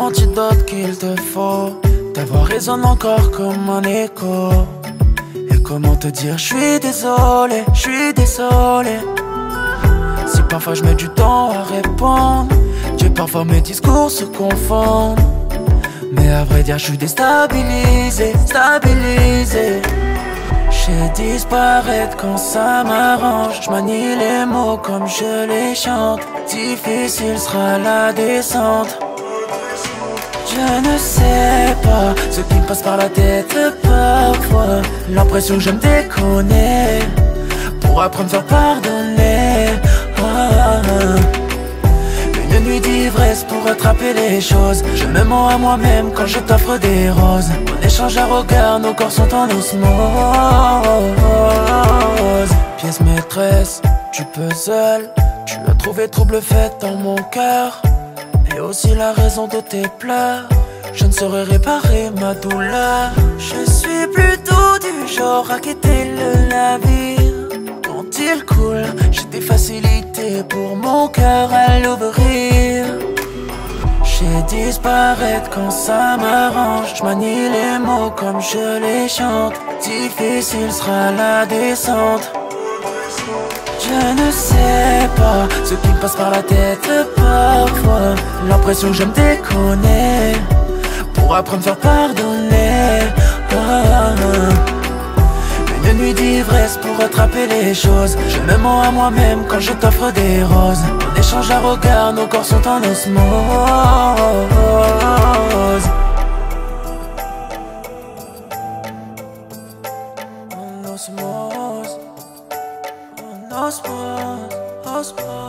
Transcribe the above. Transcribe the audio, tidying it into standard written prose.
l'antidote qu'il te faut. Ta voix résonne encore comme un écho. Et comment te dire, je suis désolé, je suis désolé. Si parfois je mets du temps à répondre, que parfois mes discours se confondent. Mais à vrai dire, je suis déstabilisé, stabilisé. J'sais disparaître quand ça m'arrange. J'manie les mots comme je les chante. Difficile sera la descente. Je ne sais pas ce qui me passe par la tête parfois. L'impression que je me déconnais pour après me faire pardonner. Une nuit d'ivresse pour rattraper les choses. Je me mens à moi-même quand je t'offre des roses. On échange un regard, nos corps sont en osmose. Pièce maîtresse du puzzle, tu as trouvé trouble fait dans mon cœur. Et aussi la raison de tes pleurs. Je ne saurais réparer ma douleur. Je suis plutôt du genre à quitter le navire quand il coule. J'ai des facilités pour mon cœur à l'ouvrir. J'ai disparaître quand ça m'arrange. J'manie les mots comme je les chante. Difficile sera la descente. Je ne sais pas ce qui me passe par la tête parfois. L'impression que je me déconnais pour après me faire pardonner. Une nuit d'ivresse pour rattraper les choses. Je me mens à moi-même quand je t'offre des roses. On échange un regard, nos corps sont en osmose. En osmose. Osmose, osmose.